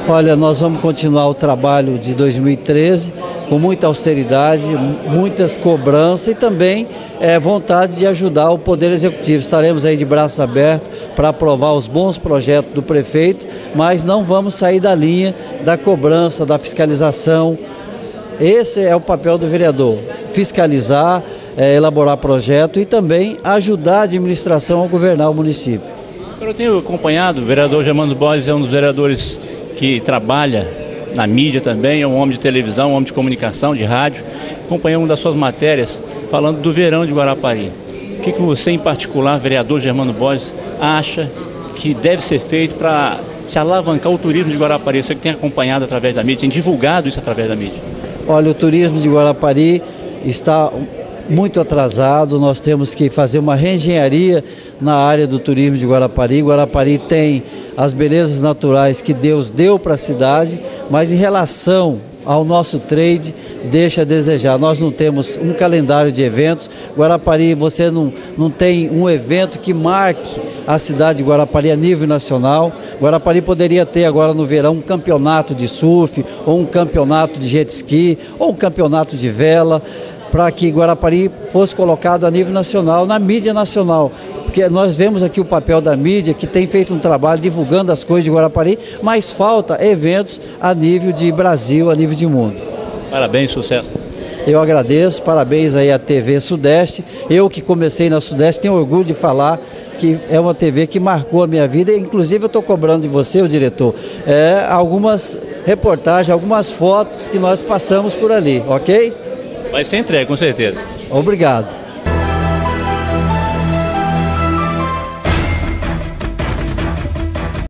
Olha, nós vamos continuar o trabalho de 2013 com muita austeridade, muitas cobranças e também vontade de ajudar o Poder Executivo. Estaremos aí de braços abertos para aprovar os bons projetos do prefeito, mas não vamos sair da linha da cobrança, da fiscalização. Esse é o papel do vereador, fiscalizar, elaborar projeto e também ajudar a administração a governar o município. Eu tenho acompanhado, o vereador Germano Borges é um dos vereadores que trabalha na mídia também, é um homem de televisão, um homem de comunicação, de rádio. Acompanhei uma das suas matérias falando do verão de Guarapari. O que você, em particular, vereador Germano Borges, acha que deve ser feito para se alavancar o turismo de Guarapari? Você que tem acompanhado através da mídia, tem divulgado isso através da mídia. Olha, o turismo de Guarapari está muito atrasado, nós temos que fazer uma reengenharia na área do turismo de Guarapari. Guarapari tem as belezas naturais que Deus deu para a cidade, mas em relação ao nosso trade, deixa a desejar. Nós não temos um calendário de eventos. Guarapari, você não tem um evento que marque a cidade de Guarapari a nível nacional. Guarapari poderia ter agora no verão um campeonato de surf, ou um campeonato de jet ski, ou um campeonato de vela, para que Guarapari fosse colocado a nível nacional, na mídia nacional. Porque nós vemos aqui o papel da mídia, que tem feito um trabalho divulgando as coisas de Guarapari, mas falta eventos a nível de Brasil, a nível de mundo. Parabéns, sucesso. Eu agradeço, parabéns aí à TV Sudeste. Eu que comecei na Sudeste tenho orgulho de falar que é uma TV que marcou a minha vida. Inclusive eu estou cobrando de você, o diretor, algumas reportagens, algumas fotos que nós passamos por ali, ok? Vai ser entregue, com certeza. Obrigado.